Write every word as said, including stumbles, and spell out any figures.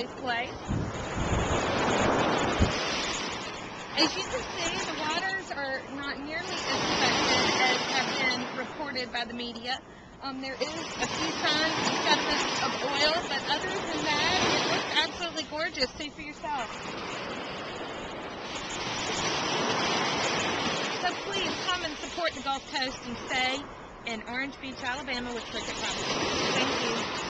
Choice Place. As you can see, the waters are not nearly as affected as have been reported by the media. Um, there is a few signs and sediments of oil, but other than that, it looks absolutely gorgeous. See for yourself. So please come and support the Gulf Coast and stay in Orange Beach, Alabama with Prickett Properties. Thank you.